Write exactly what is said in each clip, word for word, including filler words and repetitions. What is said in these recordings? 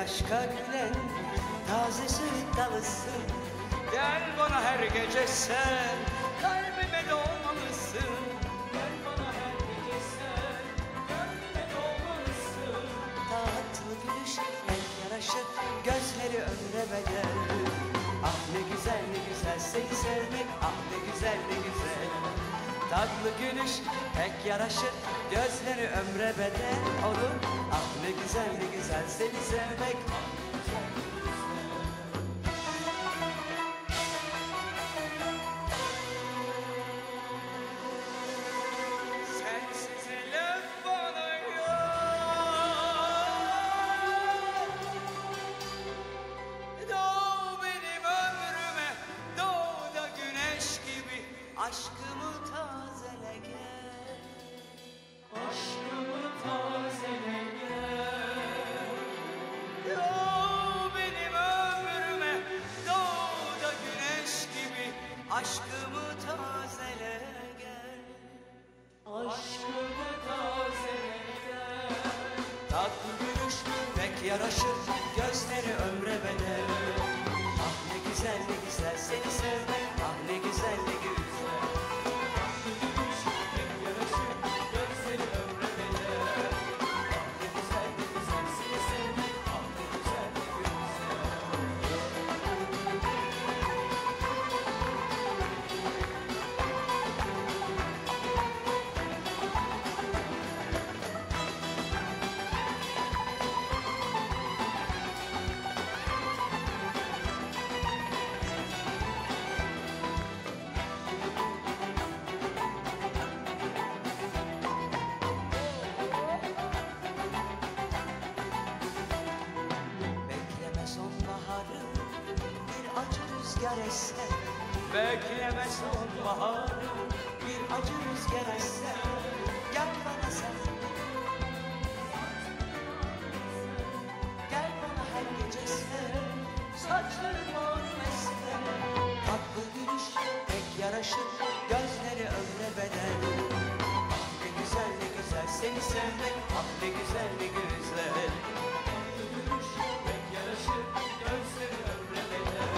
aşka gülen taze sevdalısın. Gel bana her gece sen, kalbime dolmalısın. Gel bana her gece sen, kalbime dolmalısın. Tatlı gülüş renk yaraşır, gözleri ömre bedel. Ah ne güzel ne güzel seni sevmek, ah ne güzel ne güzel. Tatlı gülüş pek yaraşır, gözleri ömre bedel olur. Ah ne güzel ne güzel seni sevmek, ah ne güzel ne güzel. Sensiz elim bana yok. Doğ benim ömrüme, doğ da güneş gibi. Aşkımı tazele gel, aşkımı tazele gel. Doğ benim ömrüme, doğ da güneş gibi. Aşkımı tazele gel, aşkımı tazele gel. Tatlı gülüş pek yaraşır, gözleri ömre bedel. Ah ne güzel ne güzel seni sevmek, ah ne güzel ne güzel. Bekleme sonbaharı, bir acı rüzgar esse. Gel bana sen, gel bana her gece sen. Saçların malum esse. Tatlı gülüş pek yaraşır, gözleri ömre bedel. Ah ne güzel ne güzel seni sevmek, ah ne güzel ne güzel. Tatlı gülüş pek yaraşır, gözleri ömre bedel.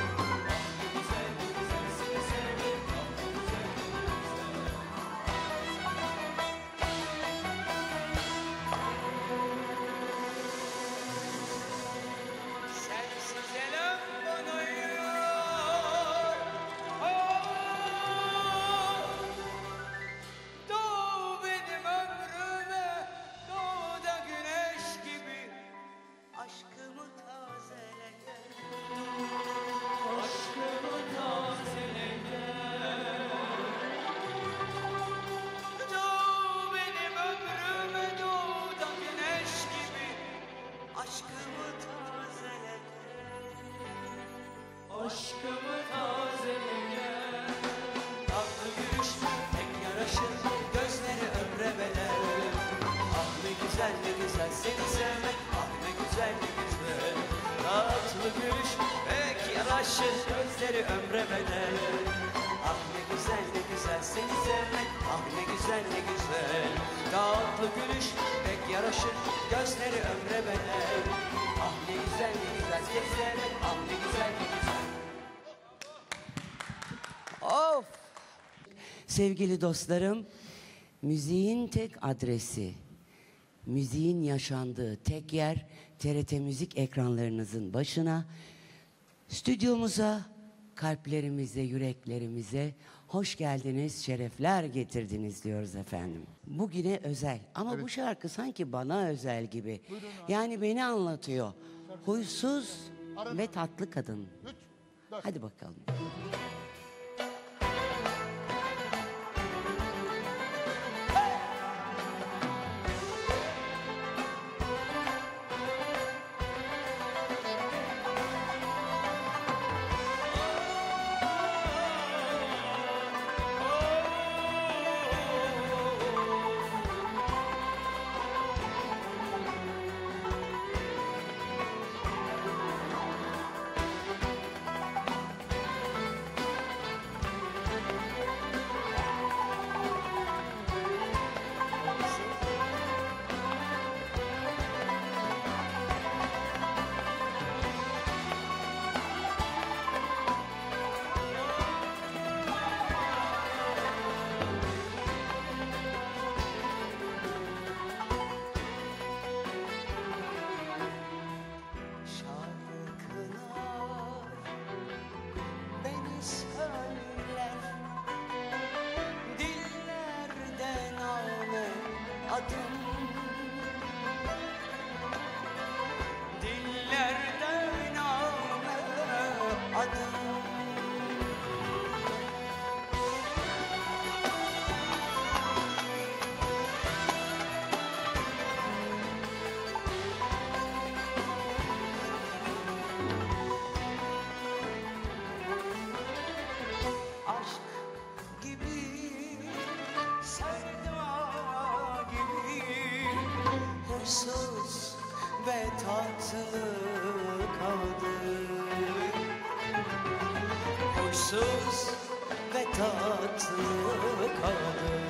Aşkımı tazele gel. Tatlı gülüş pek yaraşır, gözleri ömre bedel. Ah ne güzel ne güzel seni sevmek, ah ne güzel ne güzel. Tatlı gülüş pek yaraşır, gözleri ömre bedel. Ah ne güzel ne güzel seni sevmek, ah ne güzel ne güzel. Tatlı gülüş pek yaraşır, gözleri ömre bedel. Ah ne güzel ne güzel seni sevmek, ah ne güzel ne güzel. Of! Sevgili dostlarım, müziğin tek adresi, müziğin yaşandığı tek yer T R T Müzik ekranlarınızın başına, stüdyomuza, kalplerimize, yüreklerimize hoş geldiniz, şerefler getirdiniz diyoruz efendim. Bugüne özel ama evet, bu şarkı sanki bana özel gibi. Buyurun, yani beni anlatıyor. Huysuz Arada. ve tatlı kadın. Üç, hadi bakalım. tatlı kadın, huysuz ve tatlı kadın.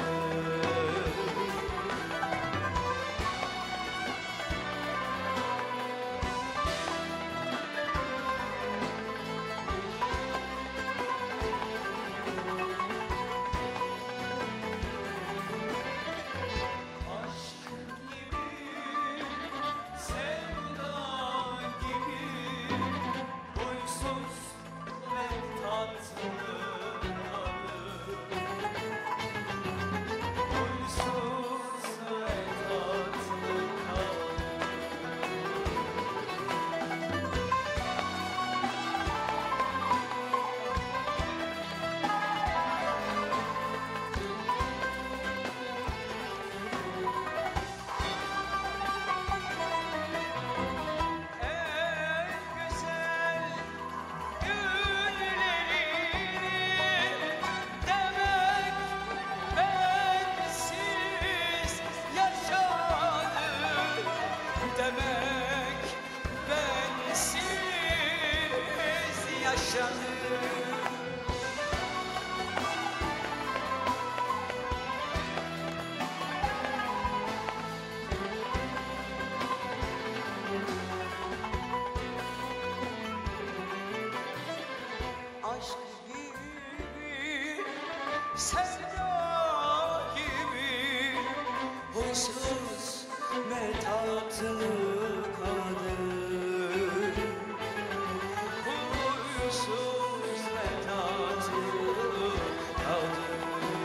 Aşk gibi, sevda gibi, huysuz ve tatlı kadın, huysuz ve tatlı kadın.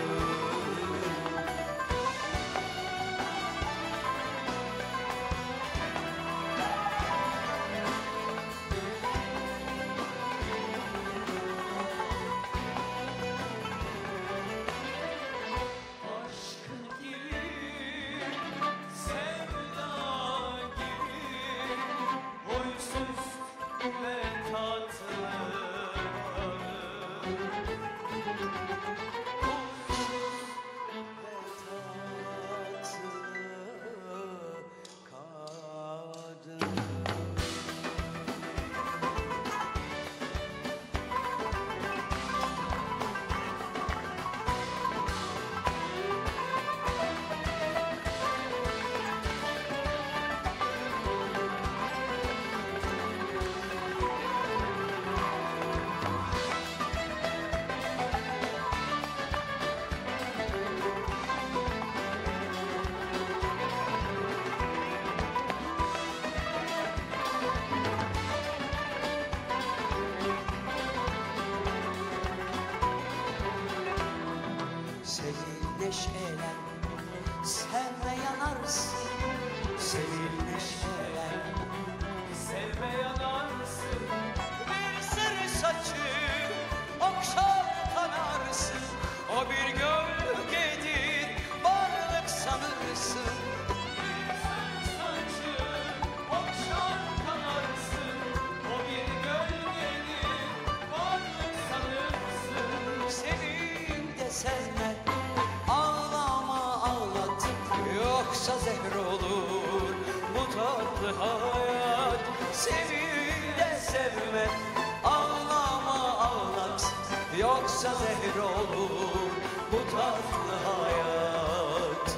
Sevil neşelen, sevme yanarsın. Sevil neşelen, sevme yanarsın. Bir sır saçı okşar kanarsın. O bir gölgedir, varlık sanırsın. Bir sır saçı okşar kanarsın. O bir gölgedir, varlık sanırsın. Sevil de sevme, ağlama ağlat, yoksa zehr olur bu tatlı hayat. Sevil de sevme, ağlama ağlat, yoksa zehr olur bu tatlı hayat.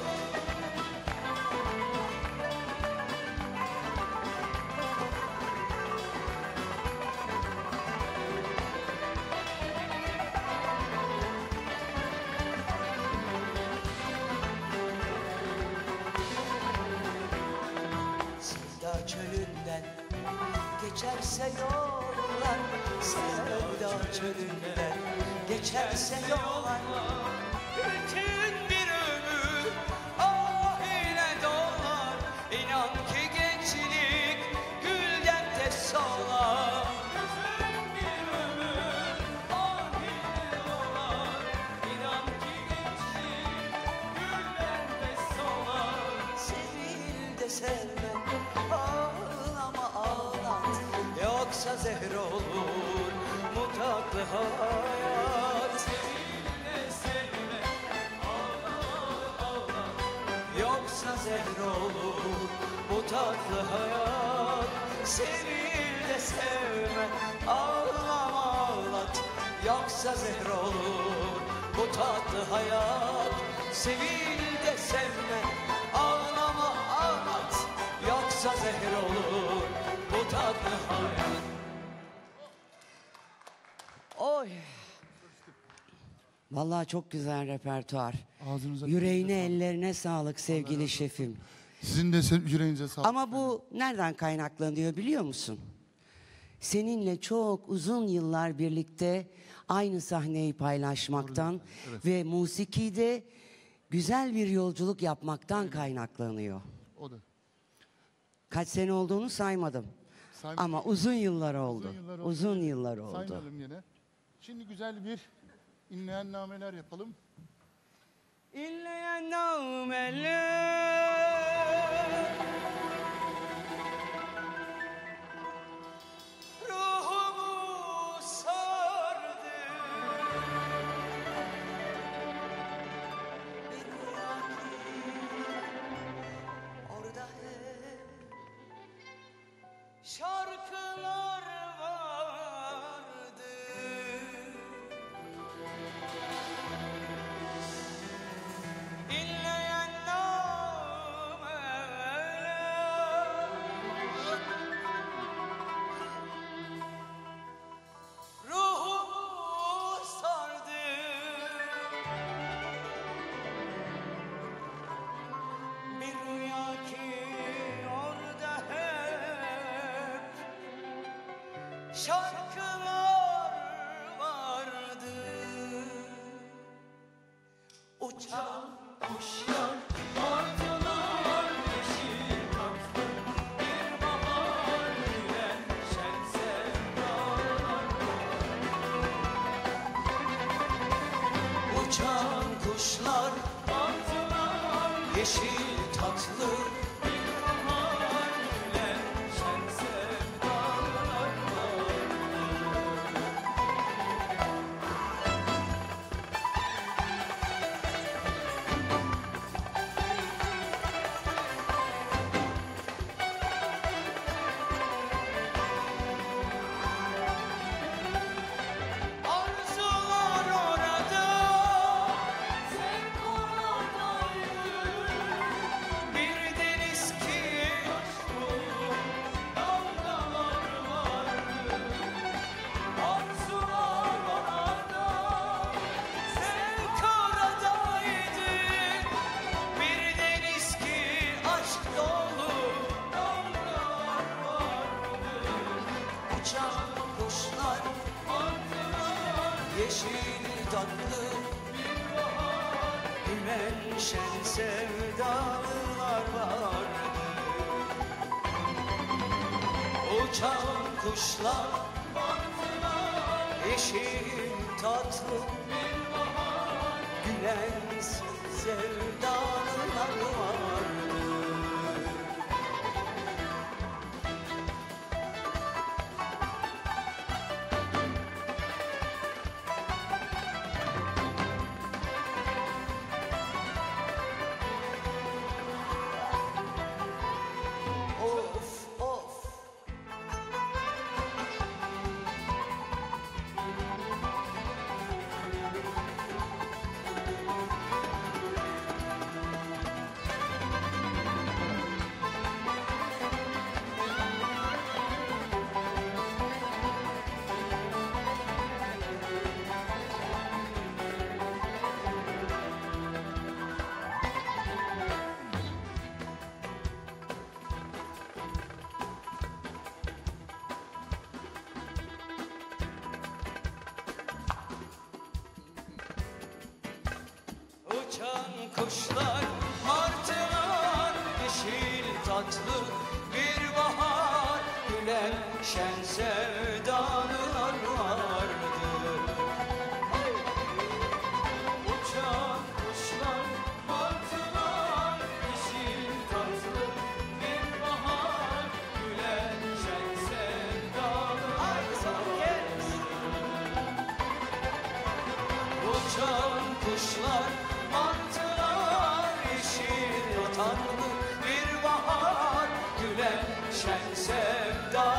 Sevda çölünden geçerse yollar, sevda çölünden geçerse yollar. Bütün bir ömür ah ile dolar. İnan ki gençlik gülden de solar. Bütün bir ömür ah ile dolar. İnan ki gençlik gülden de solar. Sevil de sevme, ağlama ağlat, yoksa zehr olur bu tatlı hayat. Sevil de sevme, ağlama ağlat, yoksa zehr olur bu tatlı hayat. sevil de sevme, ağlama ağlat, yoksa zehr olur bu tatlı hayat. Sevil de sevme, ağlama ağlat, yoksa zehr olur bu tatlı hayat. Oy. Vallahi çok güzel repertuar. Ağzınıza, yüreğine, ellerine sağlık sevgili şefim. Sizin de yüreğinize sağlık. Ama bu nereden kaynaklanıyor biliyor musun? Seninle çok uzun yıllar birlikte aynı sahneyi paylaşmaktan, evet, ve musikide güzel bir yolculuk yapmaktan, evet, kaynaklanıyor. O da. Kaç sene olduğunu saymadım. Saymadım. Ama uzun yıllar oldu. Uzun yıllar oldu. Uzun yıllar oldu. Saymayalım yine. Şimdi güzel bir inleyen nameler yapalım. İnleyen nameler ruhumu sardı. Bir rüya ki orada hep şarkılar vardı. İnleyen nameler ruhumu sardı. Bir rüya ki orada hep şarkılar vardı. Uçan kuşlar, martılar, yeşil tatlı bir bahar gülen şen sevdalar. Uçan kuşlar, martılar, yeşil tatlı bir bahar gülen şen sevdalar. Arzular orada, sen oradaydın. Bir deniz ki aşk dolu dalgalar vardı. Arzular orada, sen oradaydın. Bir deniz ki aşk dolu dalgalar vardı. Uçan kuşlar, yeşil tatlı bir bahar gülen şen sevdalar vardı. Uçan kuşlar, martılar, yeşil tatlı bir bahar gülen sevdalar vardı. Of of. Uçan kuşlar, martılar, yeşil tatlı bir bahar gülen şen sevdalar vardı. Uçan kuşlar, martılar, yeşil tatlı bir bahar gülen şen sevdalar vardı. Uçan kuşlar, martılar, yeşil tatlı bir bahar gülen şen sevdalar.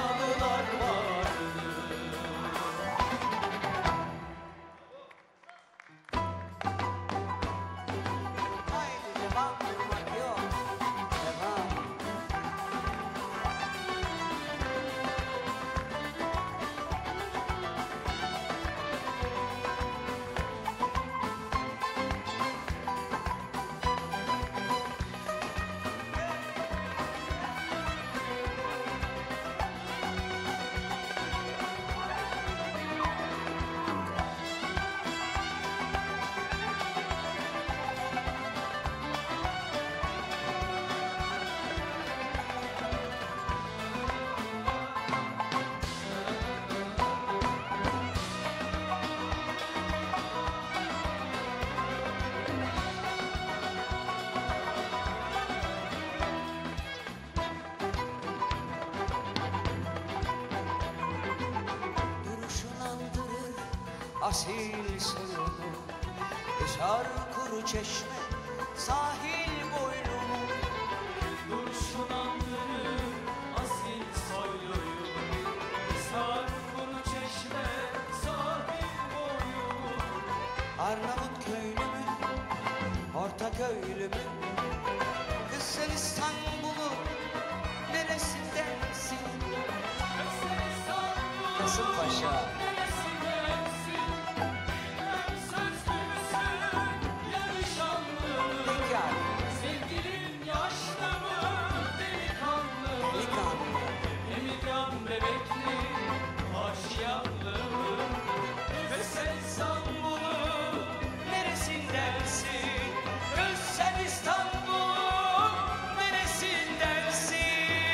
asil soyunu, Yaşar kuru çeşme sahil boylumu. Duruşun andırır asil soyluyu, Hisar kuru çeşme sahil boyu. Arnavut köylü mü, orta köylü mü? Kız sen İstanbul'u neresindensin? Kız sen İstanbul'u Kasımpaşa. neresindensin? Hem sözlü müsün, yarışanlı? Peki abi. Sevgilin yaşlı mı, delikanlı mı? Delikanlı. Emirgan bebekli, aşiyanlı mı? Ve sen İstanbul'u Neresindensin? Kız sen İstanbul'un neresindensin?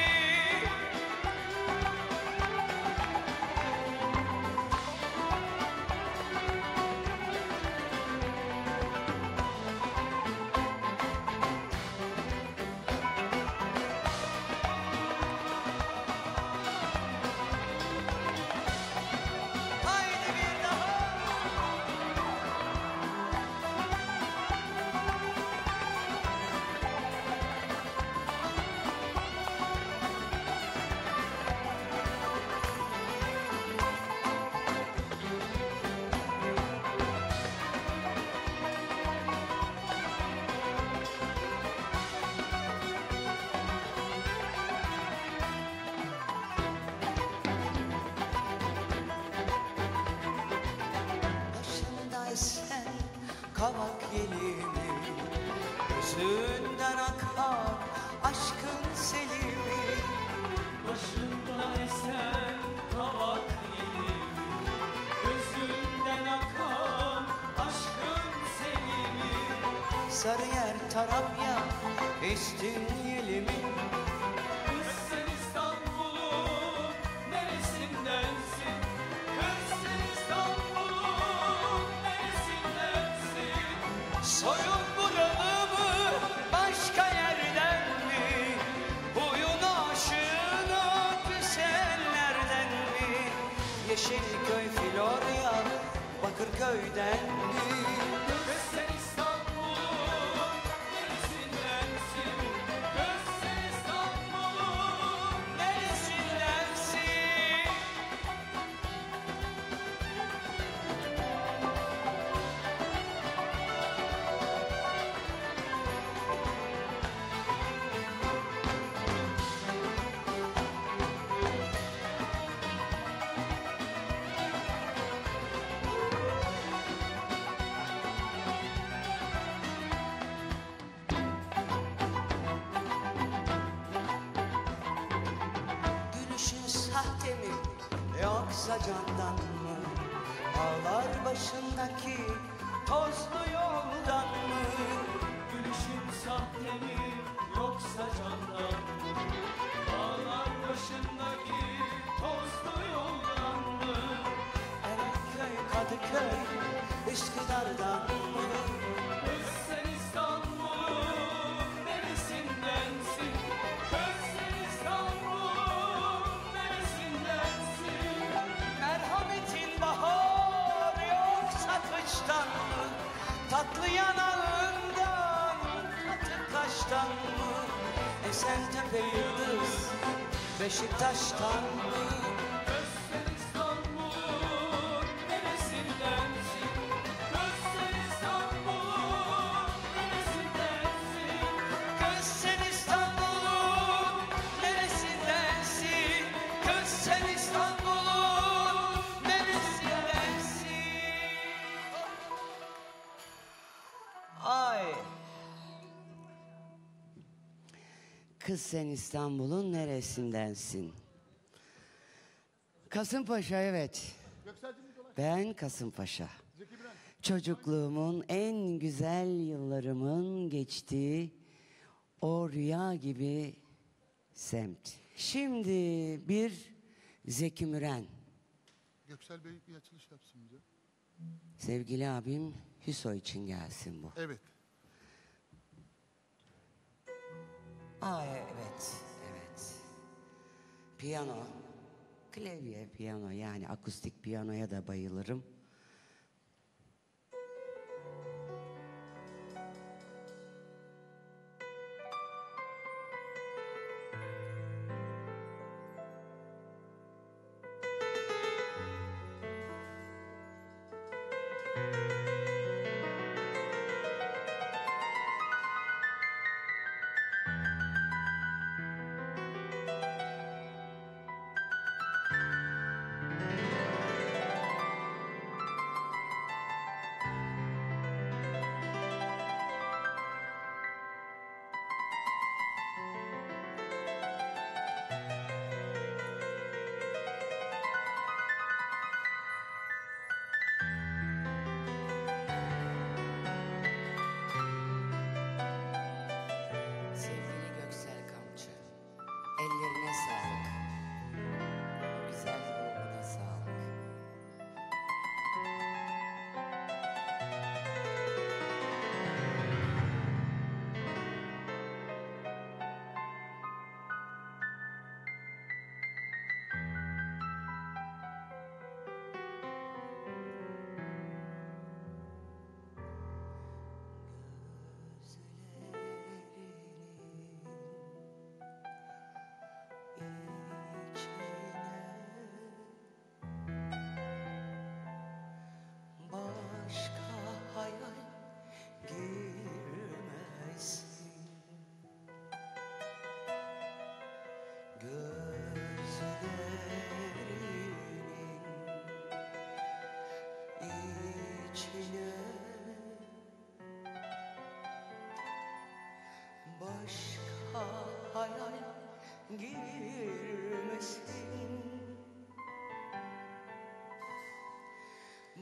Haydi bir daha. Başında esen kavak yelimi, gözünden akar aşkın selimi. başında esen kavak yeli, gözünden akan aşkın selimi. Sarıyer Tarabya istin yelimi. Kız sen İstanbul'un neresindensin? Kız sen İstanbul'un neresindensin? Soyun buralı mı başka yerden mi? Huyun aşığına güzellerden mi? Yeşilköy Florya Bakırköy'den mi? Kız sen İstanbul'un neresindensin? Kız sen İstanbul'un Neresindensin? Gülüşün sahte mi yoksa candan mı? Dağlar başındaki tozlu yoldan mı? Gülüşün sahte mi yoksa candan mı? Dağlar başındaki tozlu yoldan mı? Erenköy, Kadıköy, Üsküdar'dan mı? Kız sen İstanbul'un neresindensin? Kız sen İstanbul'un neresindensin? Merhametin bahar yoksa kıştan mı? Tatlı yanağından katı kaştan mı? Esentepe Yıldız Beşiktaş'tan mı? Kız sen İstanbul'un neresindensin? Kız sen İstanbul'un neresindensin? Kız sen İstanbul'un neresindensin? Kız sen İstanbul'un neresindensin? Ay. Kız sen İstanbul'un neresindensin? Kasımpaşa, evet. Gökselci miydi olay? Ben Kasımpaşa. Zeki Müren. Çocukluğumun en güzel yıllarımın geçtiği o rüya gibi semt. Şimdi bir Zeki Müren. Göksel Bey bir açılış yapsın bize. Sevgili abim Hüso için gelsin bu. Evet. Aa, evet, evet. Piyano, klavye piyano, yani akustik piyanoya da bayılırım.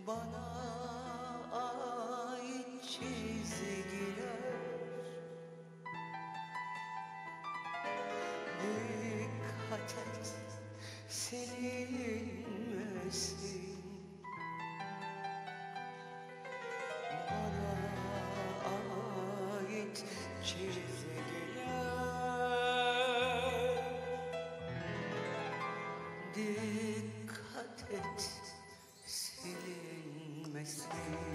bana ait çizgiler. Dikkat et silinmesin. Bana ait çizgiler. Dikkat et silinmesin.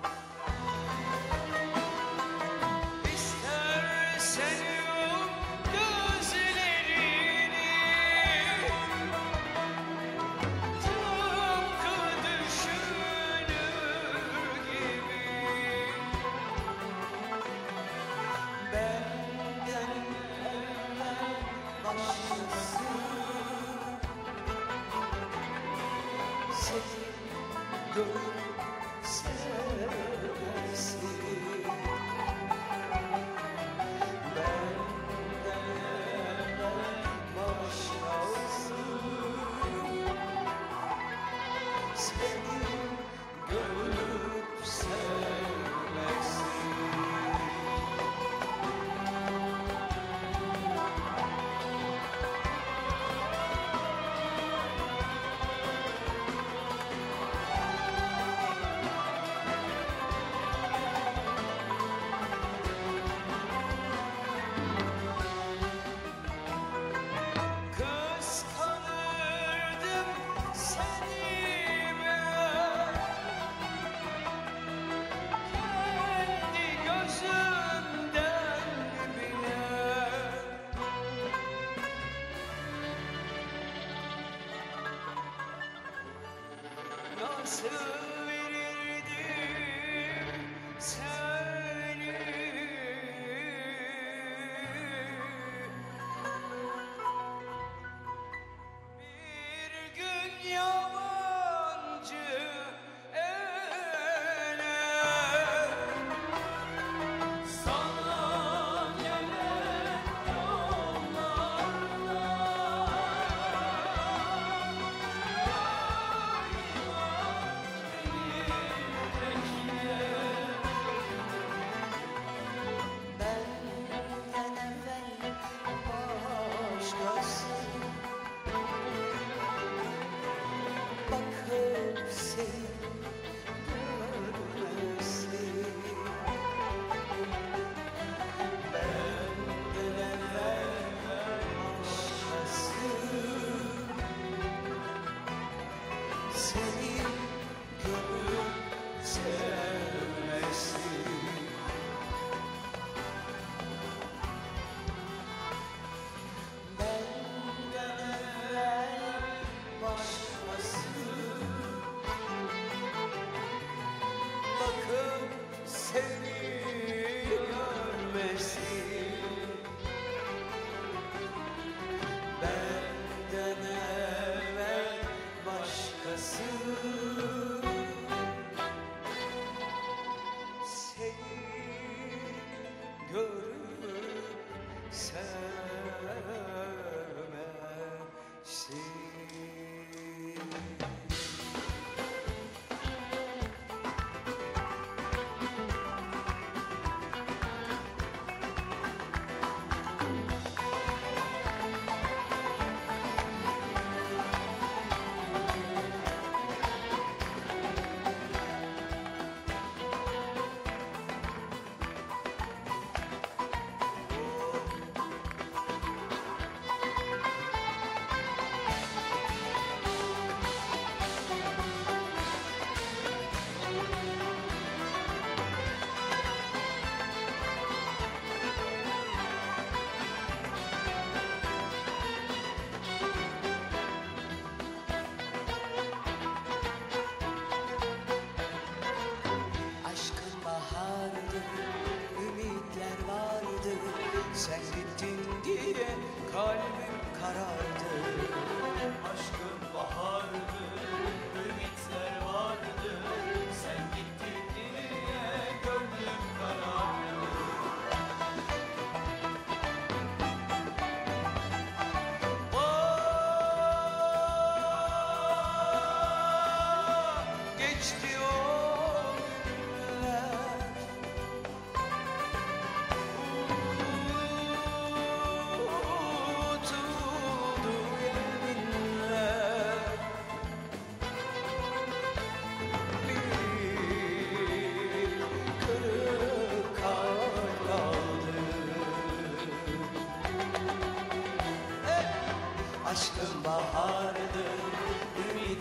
İstersen yum gözlerini, tıpkı düşünür gibi. Benden evvel başlasın. Seni görüp sev.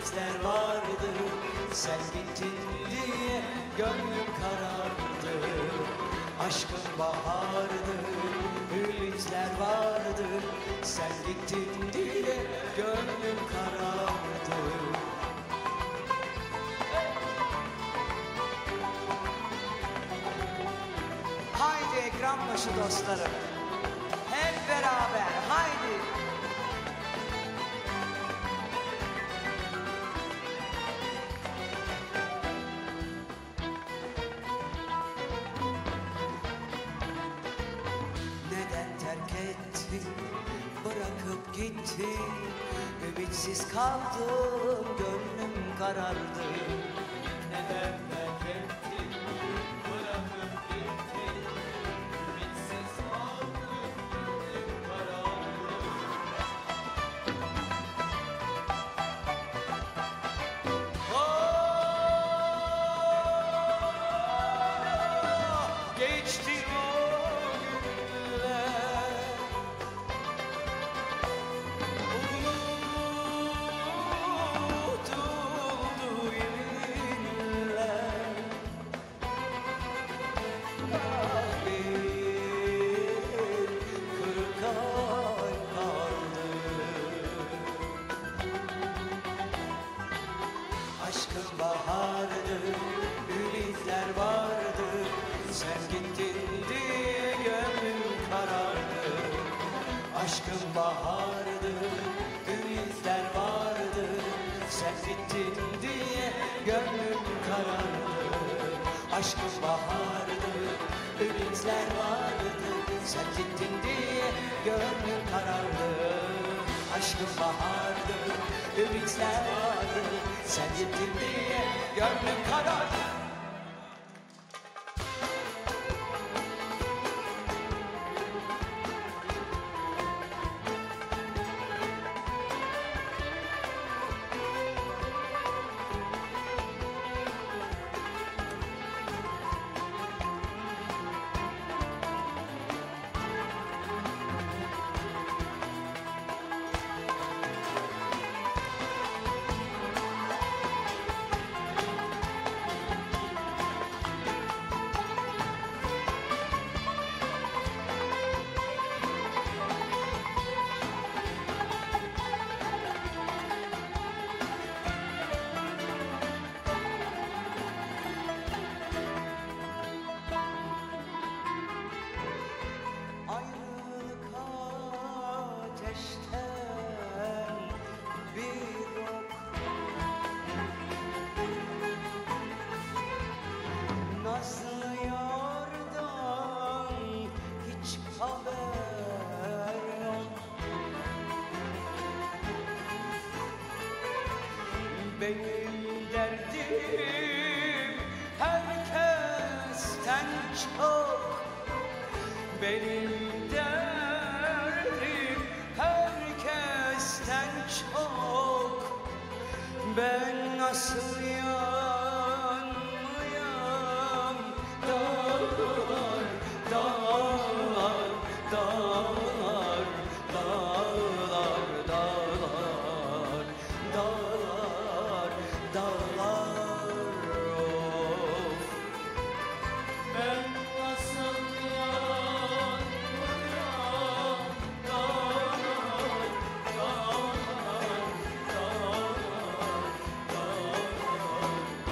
ümitler vardı. Sen gittin diye gönlüm karardı. Aşkın bahardı, ümitler vardı. Sen gittin diye gönlüm karardı. Haydi ekran başı dostlarım, hep beraber haydi. Neden terk ettin, bırakıp gittin? Ümitsiz kaldım, gönlüm karardı. Neden terk ettin, bırakıp gittin? Ümitsiz kaldım, gönlüm karardı. Oh, geçti o günler. Unutuldu yeminler. Ah, bir kırık kalp kaldı. Aşkın bahardı, ümitler vardı. Sen gittin diye gönlüm karardı. Aşkın bahardı, ümitler vardı. Sen gittin diye gönlüm karardı. Aşkın bahardı, ümitler vardı. Sen gittin diye gönlüm karardı. Aşkın bahardı, ümitler vardı. Sen gittin diye gönlüm karardı. Ayrılık ateşten bir ok. Nazlı yardan hiç haber yok. Benim derdim herkesten çok. Benim derdim herkesten çok. Ben nasıl yanmayam? Dağlar, dağlar, dağlar, dağlar, dağlar, dağlar, dağlar, of. Ben nasıl yanmayam? Dağlar, dağlar, dağlar, dağlar,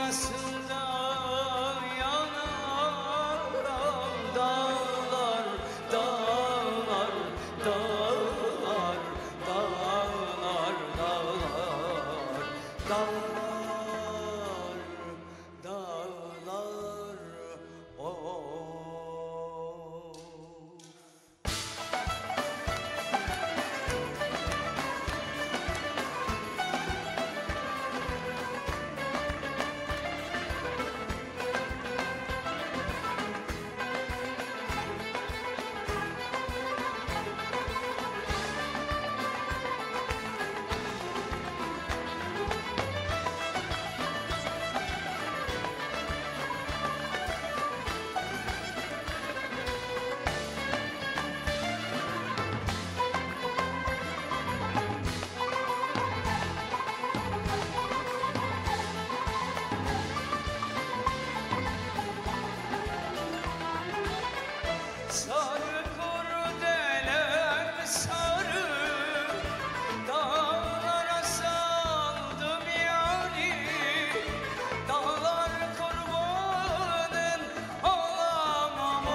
nasıl da yanar dağlar, dağlar, dağlar, dağlar, dağlar, dağlar, dağlar, oh. Sarı kurdelen sarı dağlara saldım yâri, dağlar kurbanın olamam.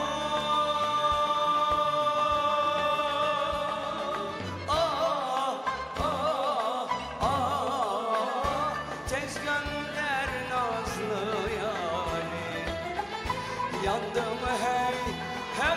Ah, ah, ah, tez gönder nazlı yâri, yandım hey hey.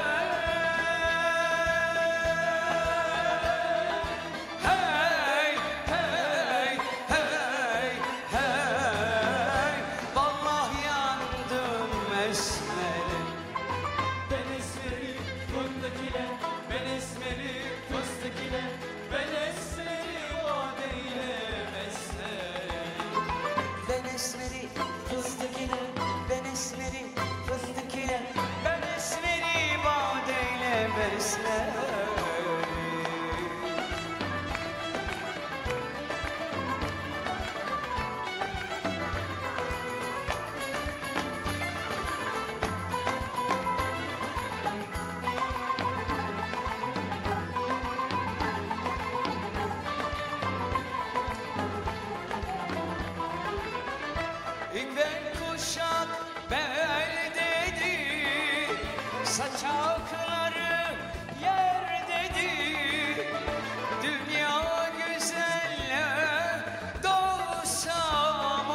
Hey, hey, hey, hey, vallahi yandım esmerim. Ben esmeri fındık ile, ben esmeri fıstık ile, ben esmeri vade ile beslerim. Ben esmeri fıstık ile, ben esmeri fıstık ile, ben esmeri badeyle beslerim. İpek kuşak bel dedi, saç akları yer dedi. Dünya güzelle dolsam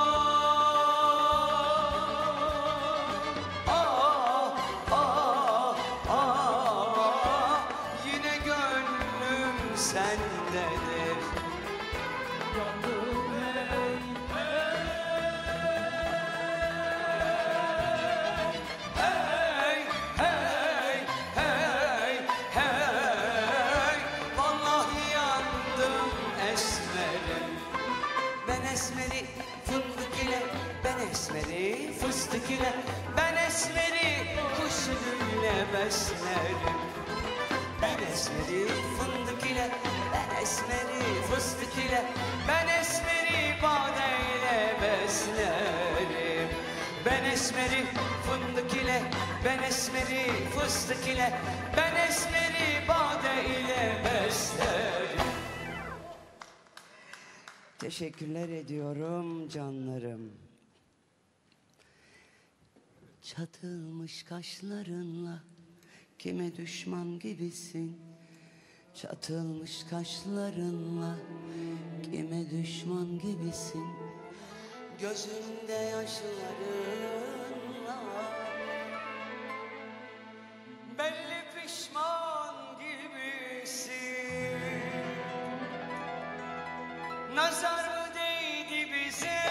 ah, ah, ah, yine gönlüm sendedir. Yandım hey, Hey, hey, hey, hey, vallahi yandım esmerim. Ben esmeri fındık ile, ben esmeri fıstık ile, ben esmeri kuş gülüyle beslerim. Ben esmeri fındık ile, ben esmeri fıstık ile, ben esmeri badeyle beslerim. Ben esmeri fındık ile, ben esmeri fıstık ile, ben esmeri bade ile beslerim. Teşekkürler ediyorum canlarım. Çatılmış kaşlarınla kime düşman gibisin? Çatılmış kaşlarınla kime düşman gibisin? Gözünde yaşlarınla belli pişman gibisin. Nazar değdi bize,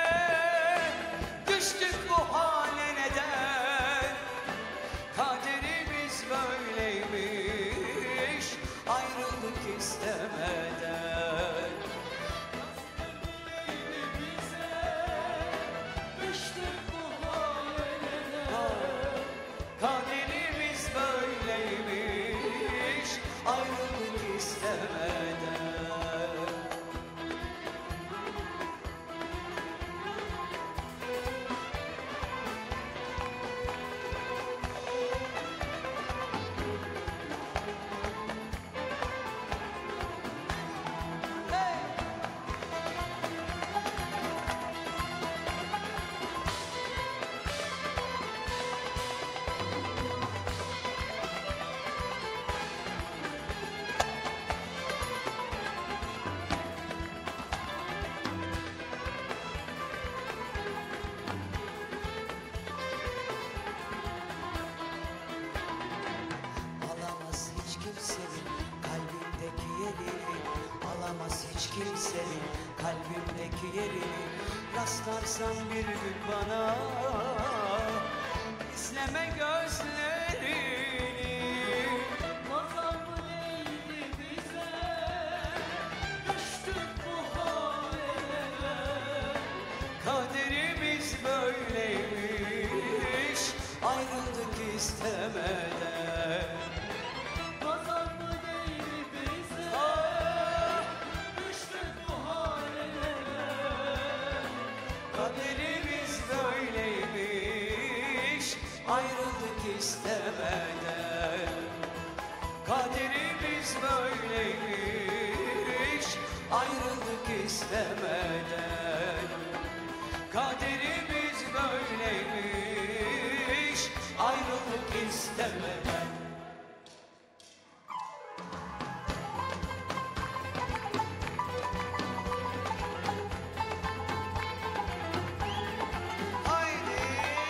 düştük bu hale neden? Kaderimiz böyleymiş, ayrıldık istemeden. Kaderimiz böyleymiş, ayrıldık istemeden. kimsenin kalbimdeki yerini rastlarsan bir gün bana izleme gözlerini. Nazar mı değdi bize, düştük bu hallere. Kaderimiz böyleymiş, ayrıldık istemeden. Nazar mı değdi bize, düştük bu hallere. Kaderimiz böyleymiş, ayrıldık istemeden. Kaderimiz böyleymiş, ayrıldık istemeden. Kaderimiz böyleymiş, ayrıldık istemeden. Haydi.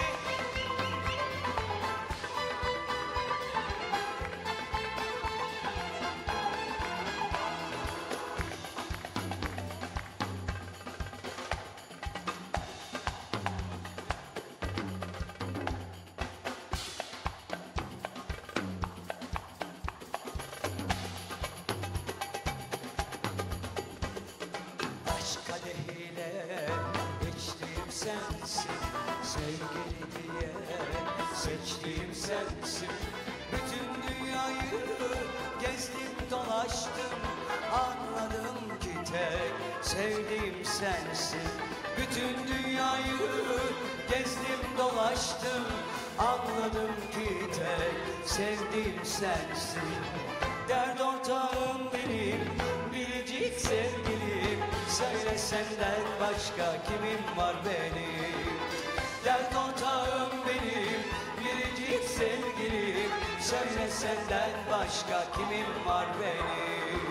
Aşk kadehiyle içtiğim sensin, sevgili diye seçtiğim sensin. Bütün dünyayı gezdim dolaştım, anladım ki tek sevdiğim sensin. Bütün dünyayı gezdim dolaştım, anladım ki tek sevdiğim sensin. Dert ortağım benim, biricik sevgilim, söyle senden başka kimim var benim? Dert ortağım benim, biricik sevgilim, söyle senden başka kimim var benim?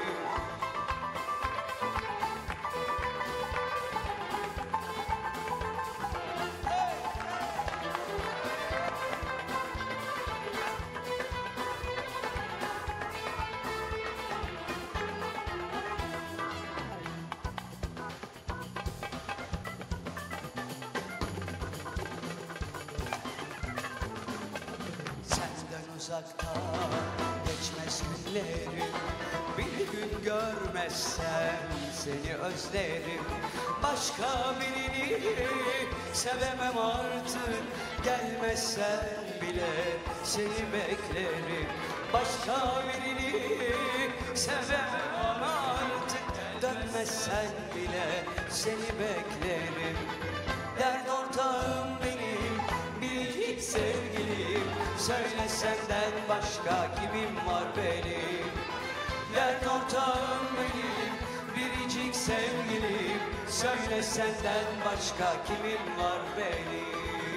Senden uzakta geçmez günlerim, bir gün görmezsen seni özlerim. Başka birini sevemem artık, gelmezsen bile seni beklerim. Başka birini sevemem artık, dönmezsen bile seni beklerim. Dert ortağım benim, biricik sevgilim, söyle senden başka kimim var benim? Dert ortağım benim, biricik sevgilim, söyle senden başka kimim var benim?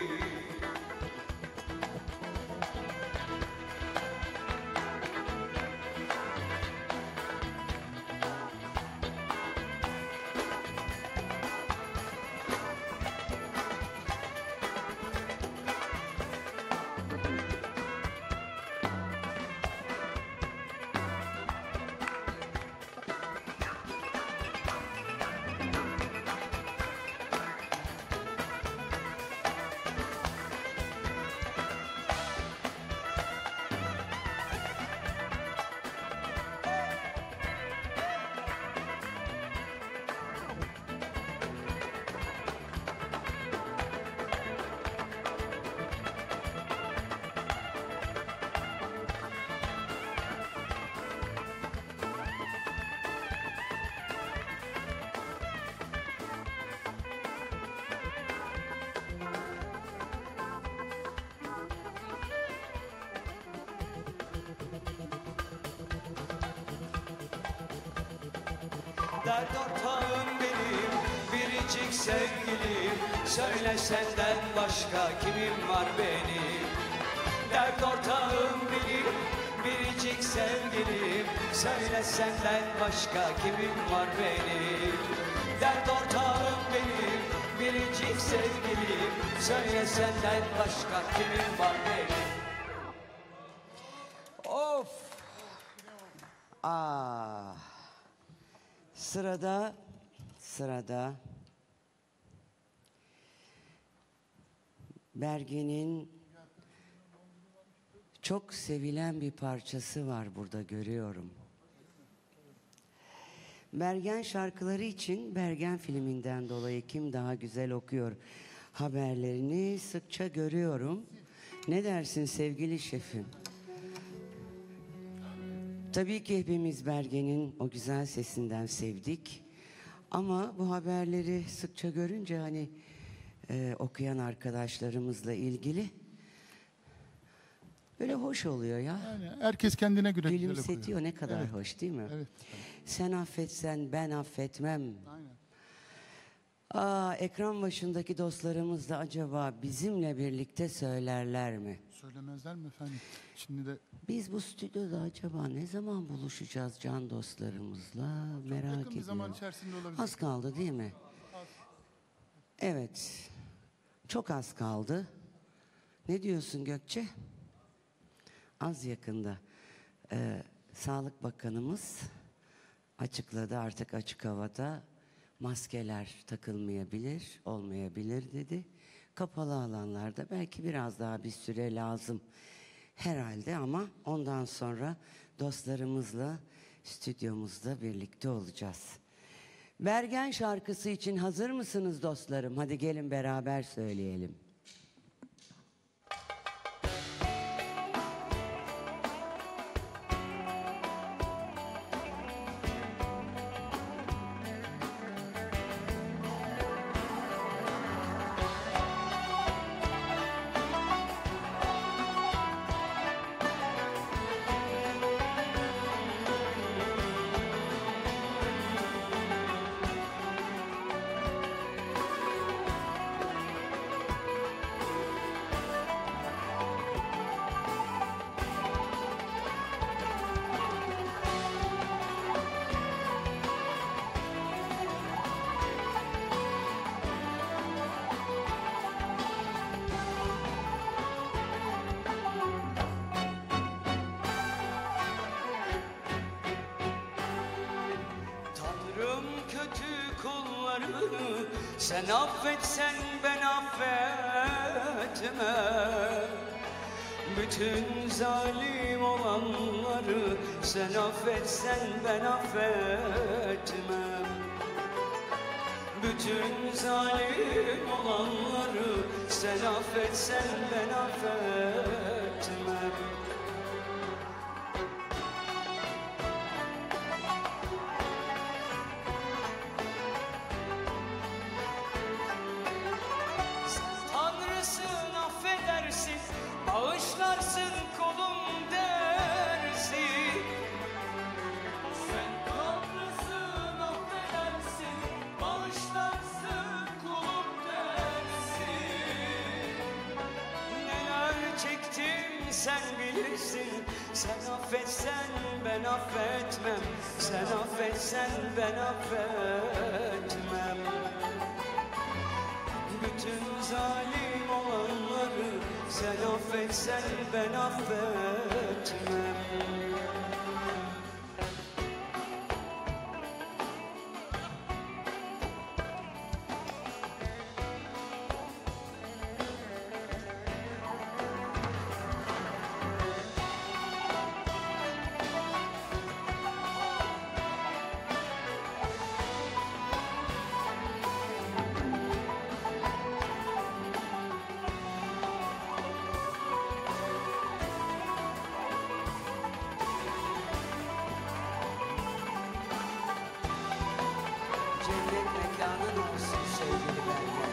Dert ortağım benim, biricik sevgilim, söyle senden başka kimim var benim? Dert ortağım benim, biricik sevgilim, söyle senden başka kimim var benim? Dert ortağım benim, biricik sevgilim, söyle senden başka kimim var benim? Of! Ah! Sırada, sırada Bergen'in çok sevilen bir parçası var burada, görüyorum. Bergen şarkıları için Bergen filminden dolayı Kim Daha Güzel Okuyor haberlerini sıkça görüyorum. Ne dersin sevgili şefim? Tabii ki hepimiz Bergen'in o güzel sesinden sevdik. Ama bu haberleri sıkça görünce hani e, okuyan arkadaşlarımızla ilgili böyle hoş oluyor ya. Yani herkes kendine göre güzel okuyor. Gülümsetiyor, ne kadar Evet. hoş değil mi? Evet. Sen affetsen ben affetmem. Aynen. Aa, ekran başındaki dostlarımız da acaba bizimle birlikte söylerler mi? Söylemezler mi efendim? Şimdi de Biz bu stüdyoda acaba ne zaman buluşacağız can dostlarımızla? Merak yakın bir zaman ediyorum. içerisinde olabilir. Az kaldı değil mi? Evet. Çok az kaldı. Ne diyorsun Gökçe? Az yakında. Ee, Sağlık Bakanımız açıkladı, artık açık havada maskeler takılmayabilir, olmayabilir dedi. Kapalı alanlarda belki biraz daha bir süre lazım herhalde, ama ondan sonra dostlarımızla stüdyomuzda birlikte olacağız. Bergen şarkısı için hazır mısınız dostlarım? Hadi gelin beraber söyleyelim. Sen affetsen ben affetmem. Bütün zalim olanları sen affetsen ben affetmem. Bütün zalim olanları sen affetsen ben affetmem. Bağışlarsın kolum dersin. Sen Tanrısın, affedersin, bağışlarsın kulum dersin. Neler çektim sen bilirsin. Sen affetsen ben affetmem. Sen affetsen ben affetmem. Bütün zalim olanları sen affetsen ben affetmem. Cennet mekanın olsun sevgili Bergen.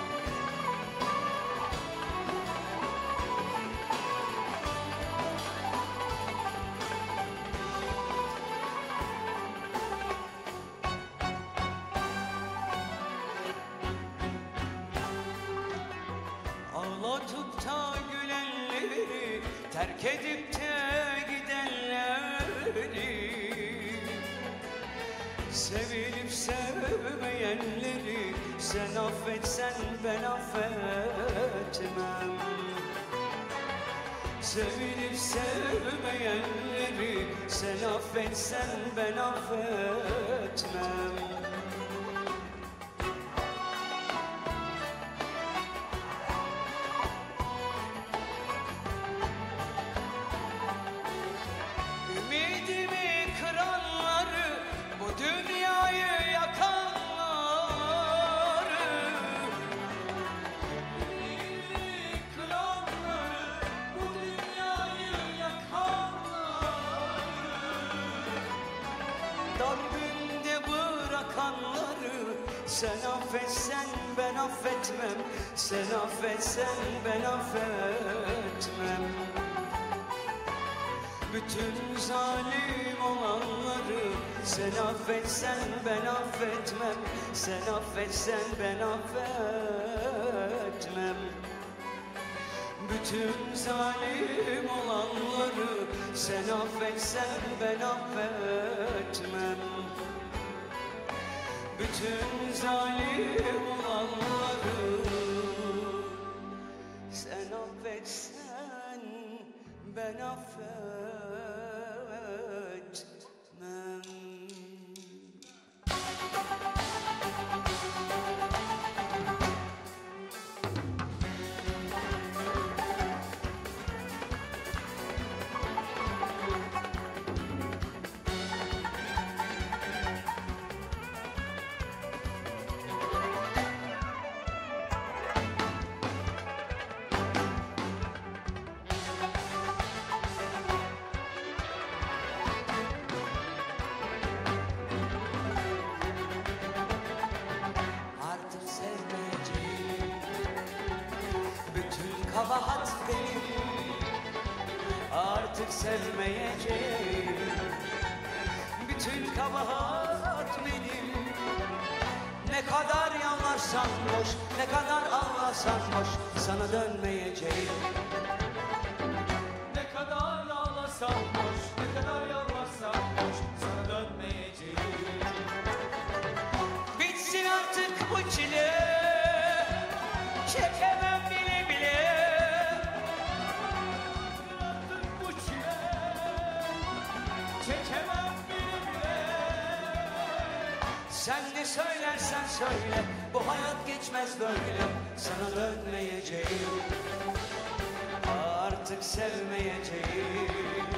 Ağlatıp da gülenleri, terk edip de gidenleri, sevilip sevmeyenleri sen affetsen ben affetmem. Sevilip sevmeyenleri sen affetsen ben affetmem. Sen affetsen ben affetmem, sen affetsen ben affetmem. Bütün zalim olanları sen affetsen ben affetmem, sen affetsen ben affetmem. Bütün zalim olanları sen affetsen ben affetmem. Bütün zalim olanları sen affetsen ben affetmem. Kabahat benim, artık sevmeyeceğim. Bütün kabahat benim. Ne kadar yalvarsan boş, ne kadar ağlasan boş, sana dönmeyeceğim. Ne kadar ağlasan boş, ne kadar yalvarsan boş, sana dönmeyeceğim. Bitsin artık bu çile, çekemem bile bile. Artık bu çile, çekemem bile bile. Sen ne söylersen söyle, bu hayat geçmez böyle. Sana dönmeyeceğim, artık sevmeyeceğim.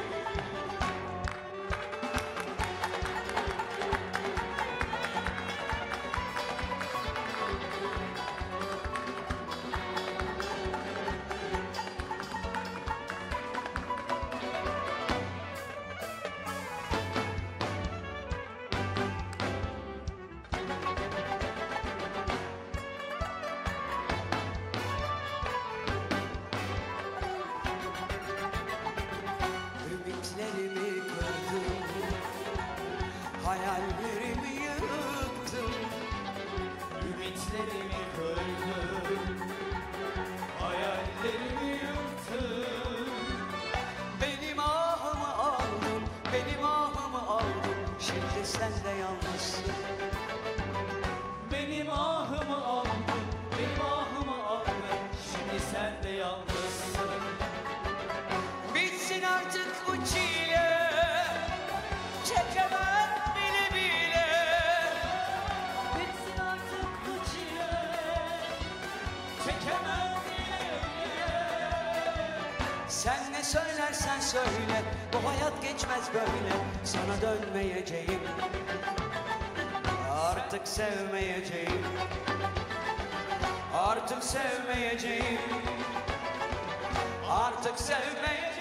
Ümitlerimi kırdın, hayallerimi yıktın. Ümitlerimi kırdın, hayallerimi yıktın. Benim ahımı aldın, benim ahımı aldın. Şimdi sen de yalnızsın. Benim ahımı aldın, benim ahımı aldın. Şimdi sen de yalnızsın. Bitsin artık bu çile, çekemem bile bile. Bitsin artık bu çile, çekemem bile bile. Sen ne söylersen söyle, bu hayat geçmez böyle. Sana dönmeyeceğim, artık sevmeyeceğim. Artık sevmeyeceğim, artık sevmeyeceğim.